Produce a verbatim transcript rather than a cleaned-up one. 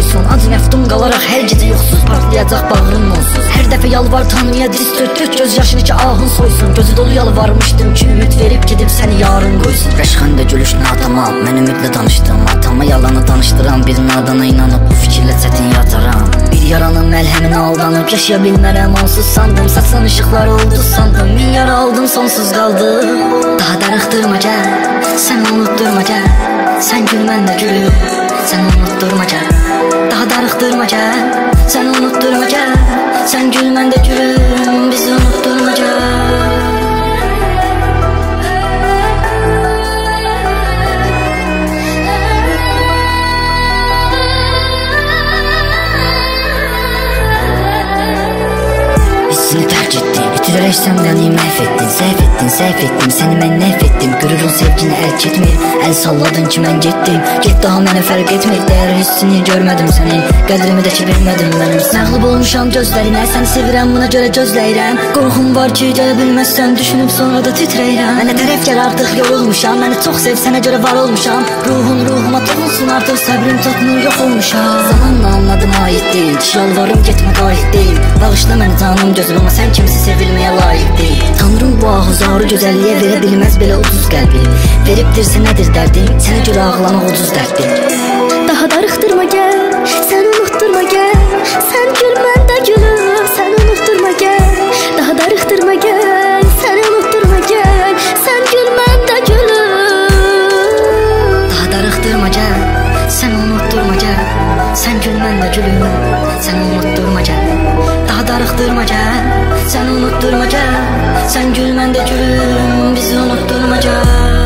qoysun. Ac məftun qalaraq hər gecə yoxsuz partlayacaq bağrın onsuz. Hər dəfə yalvar Tanrıya diz tök tök göz yaşını ki ahın soysun. Gözü dolu yalvarmışdım ki ümid verib gedib səni yarın qoysun. Rəşxəndə gülüşünə atama, mən ümidlə danışdım. Atama yalanı danışdıram, bir nadana inanıb bu fikirlə çətin yataram. Bir yaranın məlhəminə aldanıb yaşaya bilmərəm onsuz sandım. Saçsan ışıqlar oldu sandım, min yara aldım sonsuz qaldı. Daha darıxdırma gəl, sən unutdurma gəl. Sən gül mən də gülüm, sən unutdurma gəl. Daha darıxdırma gəl, sən unutdurma gəl. Sən gül mən də gülüm, bizi unutdurma gəl. Hissini tərk etdim, itirərək səmrəni məhv etdin. Səhv etdin, səhv etdim, səni mən nəhv etdim. Qürurun sevgini əl çetmir, əl salladın ki mən getdim. Get daha mənə fərq etmir, dəyər hissini görmədim sənin. Qədrimi də ki bilmədim mənim. Məğlub olmuşam gözlərinə, səni sevirəm buna görə gözləyirəm. Qorxum var ki gələ bilməzsən, düşünüb sonra da titrəyirəm. Mənə tərəf gəl artıq yorulmuşam, məni çox sev sənə görə var olmuşam. Ruhun ruhuma toxunsun artıq səbrim çatmır yox olmuşam. Zamanla anladım aid deyil, yalvarım getmə qayıt deyil. Bağışla məni canım gözüm, amma sən kimisi sevilməyə layiq deyil. Tanrım bu ahuzarı gözəlliyə verə bilməz belə ucuz qəlbi. Veribdirsə nədir dərdim, sənə görə ağlamaq ucuz dərddir. Daha darıxdırma gəl, sən unutdurma gəl. Sən gül mən də gülüm, sən unutdurma gəl. Daha darıxdırma gəl, sən unutdurma gəl. Sən gül mən də gülüm. Daha darıxdırma gəl, sən unutdurma gəl. Sən gül mən də gülüm, sən unutdurma gəl. Daha darıxdırma gəl, sən unutdurma gəl. Sən gül mən də gülüm, bizi unutdurma gəl.